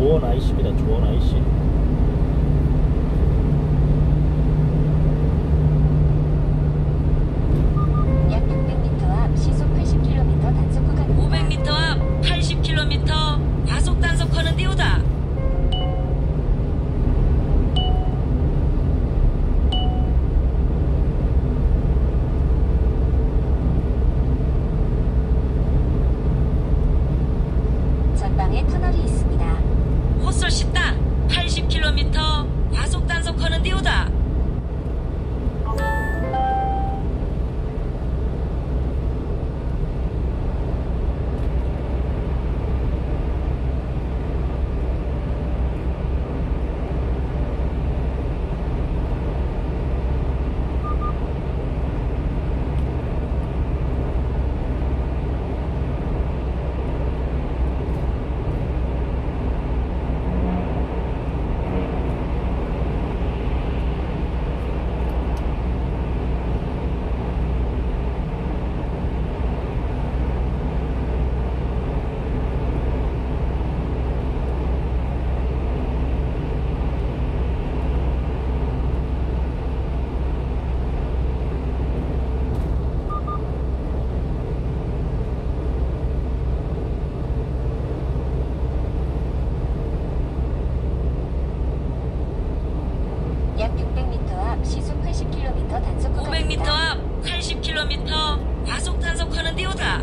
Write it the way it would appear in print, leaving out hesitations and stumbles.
조원 IC입니다. 조원 IC. 약 600m 앞 시속 80km 단속 구간입니다. 500m 앞 80km 과속 단속하는 데오다. 전방에 터널이 있습니다. 헛설 씻다 80km 과속 단속하는 데오다. 약 600m 앞 시속 80km 단속 500m 구간입니다. 앞 80km 과속 단속하는 데오다.